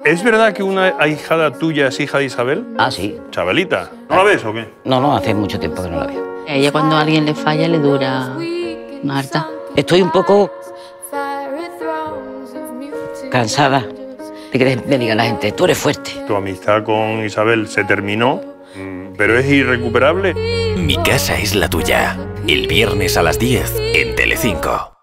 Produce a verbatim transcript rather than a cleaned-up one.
¿Es verdad que una ahijada tuya es hija de Isabel? Ah, sí. Chabelita. ¿No la ves o qué? No, no, hace mucho tiempo que no la veo. A ella cuando a alguien le falla le dura una harta. Estoy un poco cansada de que me diga la gente, tú eres fuerte. Tu amistad con Isabel se terminó, pero es irrecuperable. Mi casa es la tuya. El viernes a las diez en Telecinco.